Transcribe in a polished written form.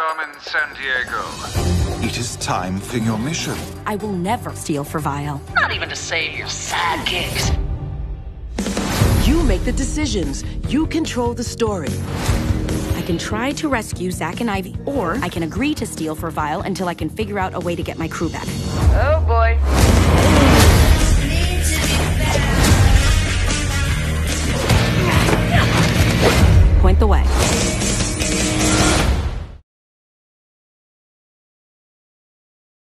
Carmen Sandiego. It is time for your mission. I will never steal for V.I.L.E. Not even to save your sidekicks. You make the decisions. You control the story. I can try to rescue Zack and Ivy, or I can agree to steal for V.I.L.E. until I can figure out a way to get my crew back. Oh boy.